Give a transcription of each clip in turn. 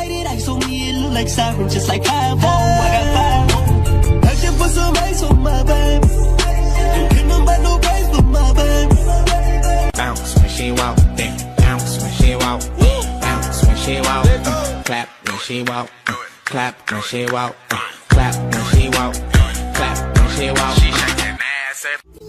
whited ice on me, it look like siren, just like iPhone. I got 5 on. I just put some ice on my baby. Don't get nobody no praise but my baby. Bounce when she walk, then bounce when she walk, bounce when she walk, clap when she walk, clap when she walk, clap when she walk, clap when she walk. She shake that ass.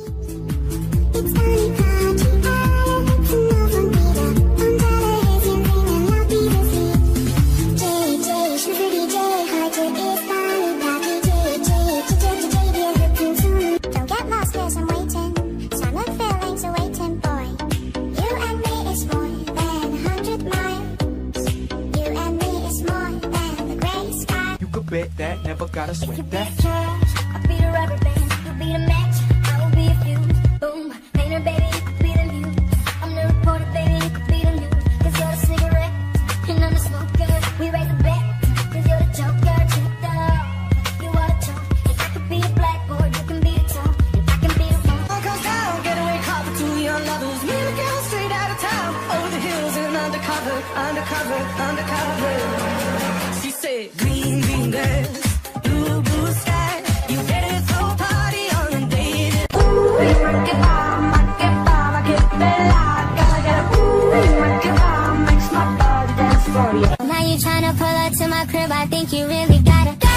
Bet that, never gotta sweat that. I'll be the rubber band, you'll be the match, I will be a fuse. Boom, painter baby, you could be the muse. I'm the reporter baby, you could be the news. Cause you're the cigarette, and I'm the smoker. We raise a bet, cause you're the joker. Checked up, you are the choke. If I could be a blackboard, you can be the tone. If I can be the phone. All goes down, getaway car for 2 young lovers. Me and a girl straight out of town, over the hills and undercover, undercover, undercover. She said, green, green grass, blue, blue sky. You better throw a party on and date it. Ooh, rock it bomb, rock it bomb, I get bella. Gotta get a ooh, rock it bomb, makes my body dance for you. Now you tryna pull up to my crib, I think you really gotta go.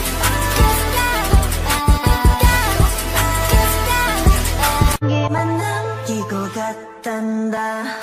얘만 남기고 갔단다.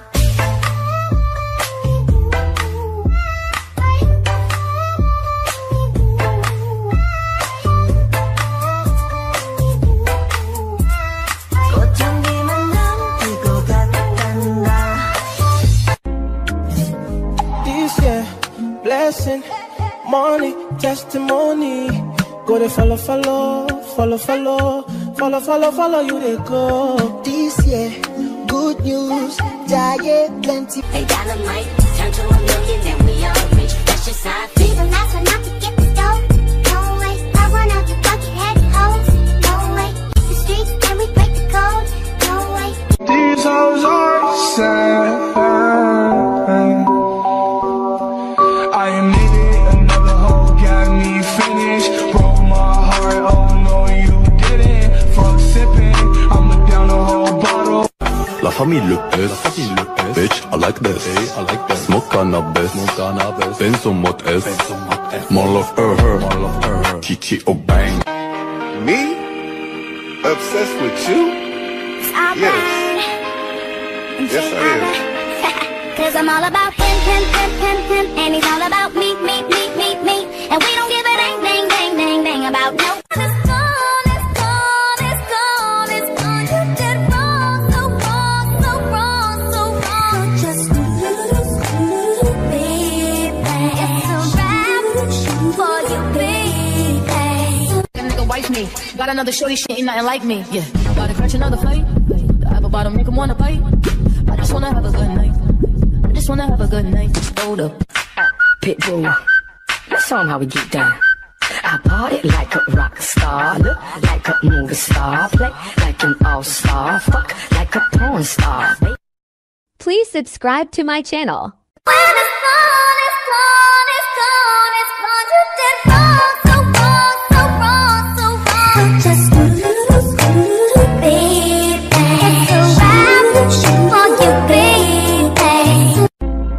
Blessing, money, testimony. Go to follow, follow, follow, follow, follow, follow, follow you they go. This year, good news, giant plenty. Hey, dynamite, turn to a million, then we all rich. That's just how I feel. Leave a last one out to get the dough. No way, I run out your bucket head hoes. No way, hit the streets, then we break the code. No way. These hoes are sad. I am needed, another hoe got me finished. Broke my heart, oh no you didn't. Fuck sipping, I'ma down the whole bottle. La famille le pèse, bitch, I like this, smoke cannabis, Benzo mot S, more love her, Chichi oh bang. Me? Obsessed with you? Yes. Yes I am. Cause I'm all about him, and he's all about me. And we don't give a dang about no. It's gone, it's gone. You did wrong, so wrong. Just a little baby. It's a wrap for you, baby. That nigga wife me. Got another shorty, she ain't nothing like me. Yeah, about to catch another fight. The apple bottom make him wanna bite. I just wanna have a good night. Just wanna have a good night. Hold up. Pitbull, let's show 'em how we get down. I party like a rock star, look like a movie star, play like an all-star, fuck like a porn star. Please subscribe to my channel. When it's gone, it's gone, it's gone, it's gone. You did wrong, so wrong. Just a little baby. It's a wrap for you, baby.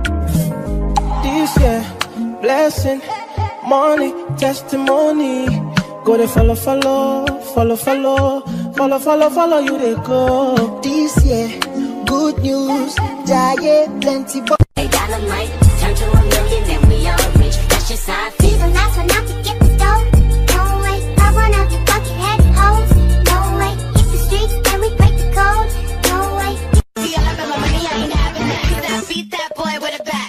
This year, blessing, money, testimony. Go to follow, follow, follow, follow, follow, follow, follow you they go. This year, good news, giant plenty. Hey, dynamite, turn to a million, then we all rich. That's just how I feel. Leave a last one out to get the dough. No way, I run out your bucket head hoes. No way, hit the streets, then we break the code. No way. See, I love my money, I ain't having that. Cause I beat that boy with a bat.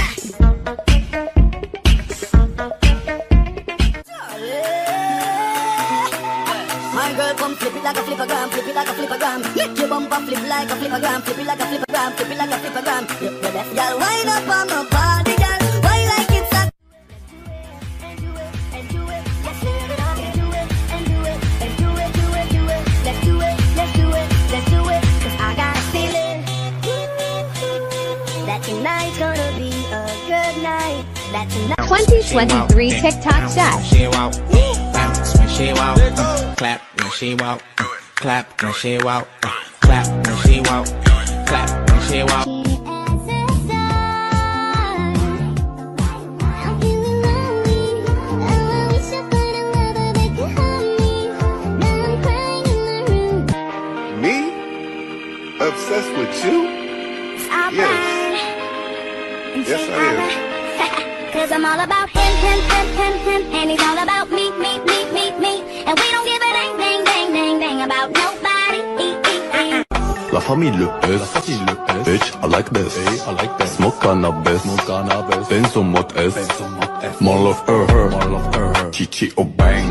My girl come flip it like a flippergram, flip it like a flippergram. Make your bumper flip like a flippergram, flip it like a flippergram, flip it like a flippergram. You left girl wind up on my body, girl. Why like it's a and do it, and do it, let's do it, and do it, and do it, and do it, do it, do it. Let's do it, let's do it, let's do it. 'Cause I got a feeling that tonight's gonna be a good night. That's enough. 2023 TikTok Sesh. She walk, bounce when she walk, clap when she walk, clap when she walk, clap when she walk, clap when she walk. Me? Obsessed with you? Yes. Yes, I am. Cause I'm all about him, and he's all about me. And we don't give a dang about nobody. La famille Le S, bitch, I like this, smoke cannabis, Benz on mode S, more love her, Chichi or bang.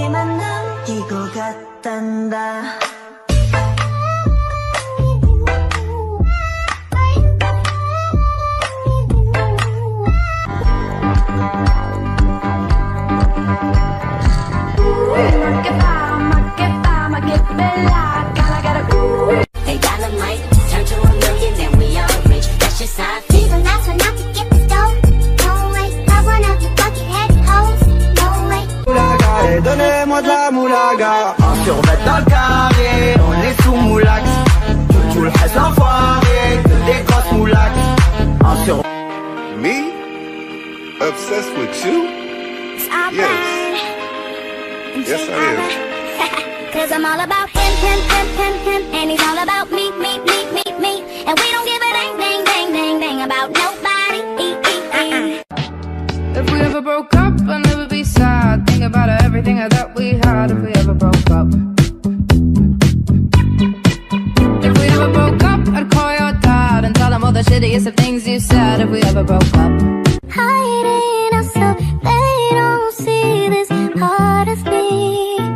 They dynamite, turn to $1 million, then we all rich. That's just how I feel. Even that's enough to get the dough. No way, I run out your bucket head hoes. No way. Moulaga, et donnez-moi de la moulaga. Un survêt dans le carré, on est sous moulax. Tout le reste l'enfoiré, que des grosses moulax. Un sur... Me? Obsessed with you? Yes. Yes, I am. Cause I'm all about him, and he's all about me. And we don't give a dang about nobody. If we ever broke up, I'd never be sad. Think about everything that we had. If we ever broke up. If we ever broke up, I'd call your dad and tell him all the shittiest of things you said. If we ever broke up. Hiding us so they don't see this part of me.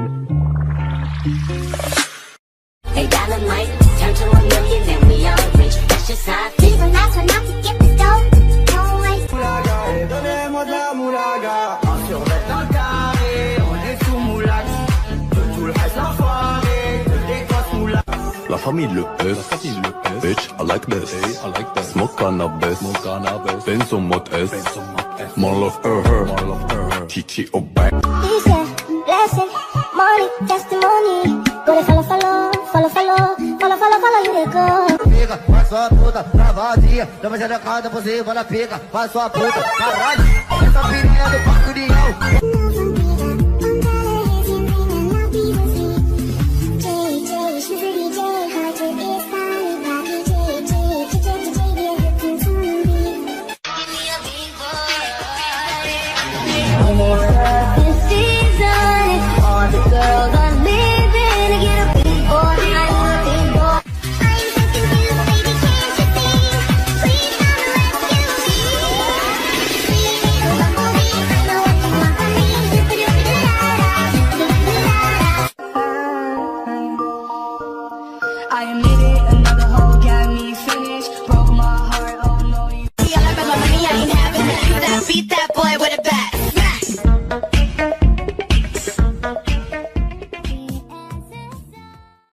They dynamite, turn to $1 million, then we all rich. That's just how I feel. Even that's enough to get the dough. No way. Moulaga, et donnez-moi de la moulaga. Un survêt dans le carré, on est sous moulax. Tout le reste l'enfoiré, que des grosses moulax. La famille Le S, bitch, I like this, smoke cannabis, Benz on mode S, more love her, Chichi or bang. Peace and blessing, money, testimony. Go to follow, you they go. Pica, faz sua puta, travadinha. Dama de cada por cima da pica, faz sua puta, caralho. Essa pirinha do Parque União.